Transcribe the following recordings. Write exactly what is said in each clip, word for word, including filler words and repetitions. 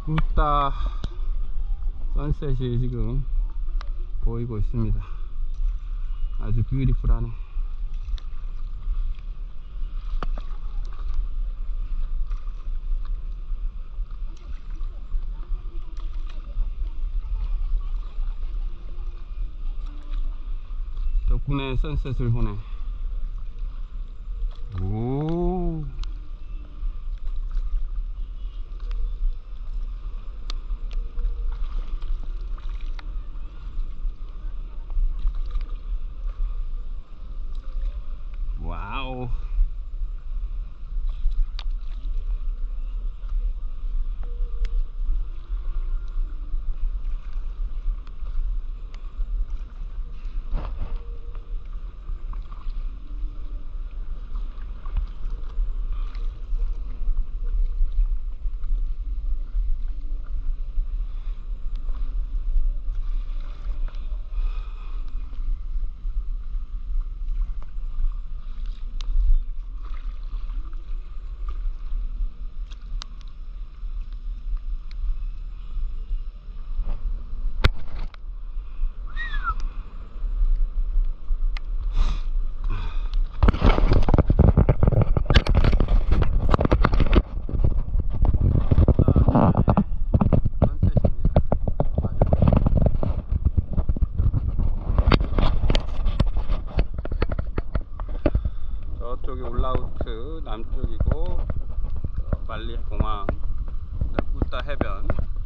꾸따 선셋이 지금 보이고 있습니다. 아주 뷰티풀하네. 덕분에 선셋을 보네. 오, 와우. 저쪽이 올라우트 남쪽이고 말리 공항, 꾸따 해변.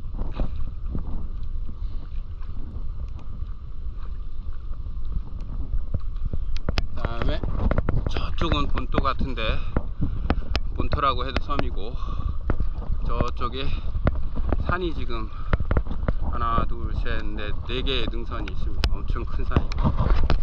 그 다음에 저쪽은 본토 같은데, 본토라고 해도 섬이고, 저쪽에 산이 지금 하나 둘 셋 넷 네 개의 능선이 있습니다. 엄청 큰 산이고.